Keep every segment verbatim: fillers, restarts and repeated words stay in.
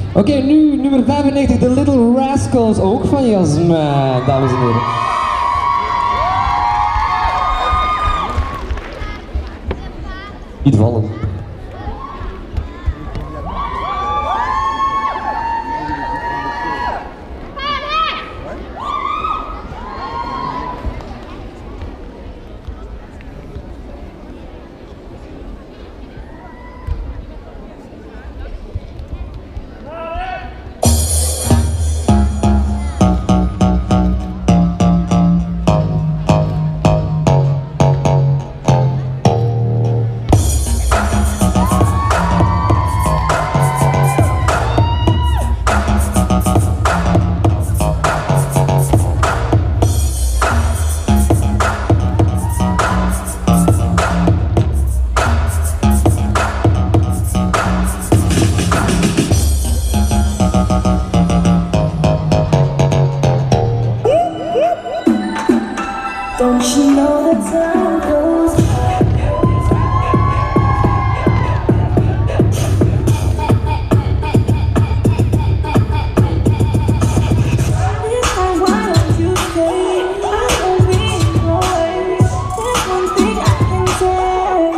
Oké, okay, nu nummer vijfennegentig, de Little Rascals, ook van Jasmijn, dames en heren. Niet vallen. Don't you know the time goes by? Why don't you stay? I don't be boys. There's one thing I can say.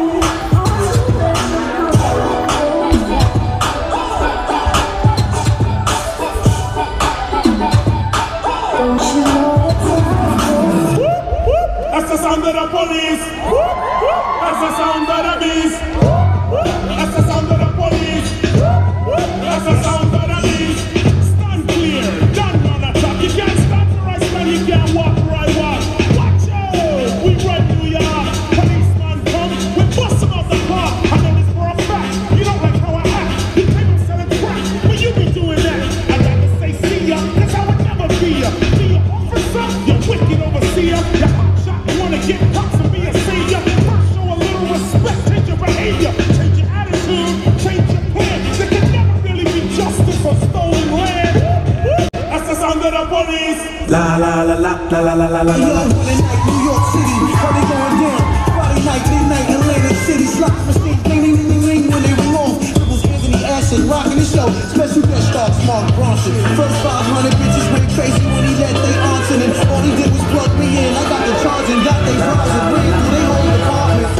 Don't you know the time goes by? That's the sound of the police. That's the sound of the beast. That's the sound of the police. That's the sound of the beast. Stand clear, don't run attack. You can't stand the right man, you can't walk the right one. Watch out, we run New York. Policeman come, we bust him off the car. I know this for a fact. You don't like how I act. You think I'm selling crack, but you be doing that. I gotta say see ya, cause I would never be ya. Be ya officer, you wicked overseer. You wanna get props and be a savior. First show a little respect, change your behavior, change your attitude, change your plan. There can never really be justice for stolen land. That's the sound of the police. La la la la la la la la la. Yo, Monday night, New York City, party going down. Friday night, midnight, Atlantic City, slot machine, ding ding ding ding when they ring off. Dribbles, Anthony Ashton, rocking the show. Special guest stars, Mark Bronson. First five hundred bitches went crazy when he let they answer, and all he did was plug me in. I got the charge and got they bras and ran through they whole department.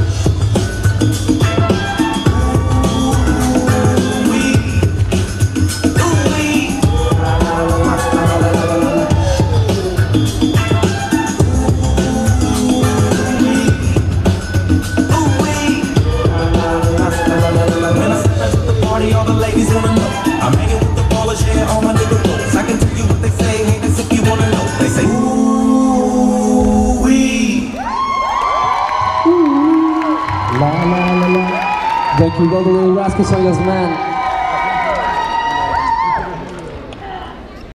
All the ladies wanna know. I'm hanging with the ballers, yeah, all my nigga rolls. I can tell you what they say, ain't this if you wanna know. They say, ooh wee. La la la la. Dankjewel, de Little Rascals van Jasmijn.